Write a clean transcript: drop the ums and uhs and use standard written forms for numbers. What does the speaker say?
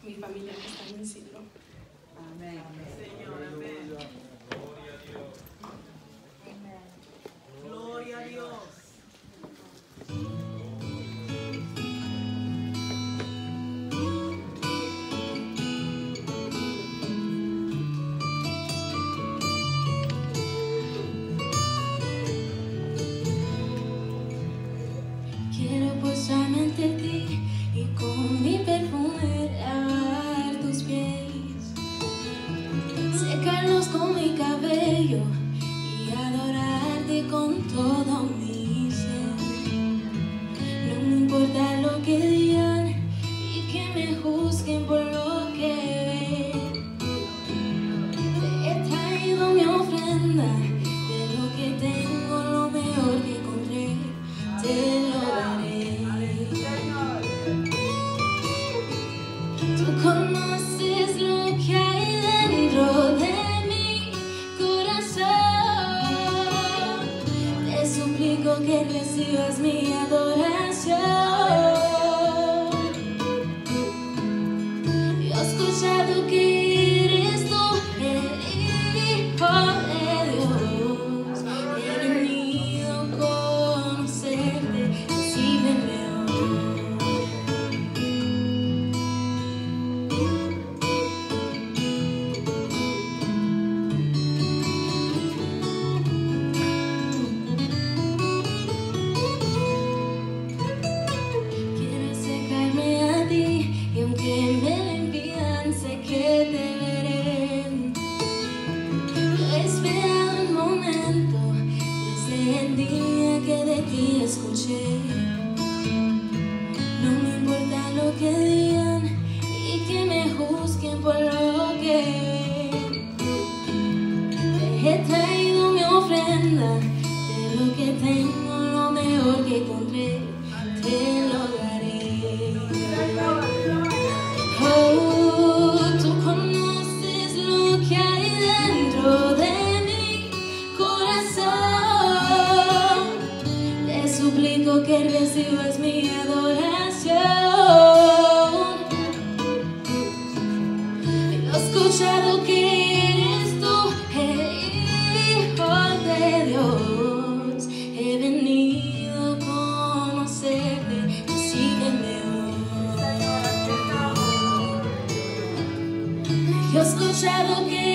mi familia que está en el cielo. Amén. Señor, amén. Gloria a Dios. Gloria a Dios. Quiero posarme ante ti y con mi perfume lavar tus pies, secarlos con mi cabello y adorarte con todo mi ser. No me importa lo que digan y que me juzguen por lo que ven. Te he traído mi ofrenda, de lo que tengo, lo mejor que encontré, te lo daré. Tú conoces lo que hay dentro de mi corazón. Te suplico que recibas mi adoración. Yo he escuchado que eres tú el Hijo de Dios. He venido a conocerte, recíbeme hoy. Quiero acercarme a ti y aunque me lo impidan, sé que te veré. He esperado un momento desde el día que de ti escuché. No me importa lo que digan y que me juzguen por lo que ven. Te he traído mi ofrenda, de lo que tengo, lo mejor que encontré, te lo daré. Oh, tú conoces lo que hay dentro de mi corazón. Te suplico que recibas mi adoración. He escuchado que eres tú el Hijo de Dios. He venido a conocerte, recíbeme hoy. Yo he escuchado que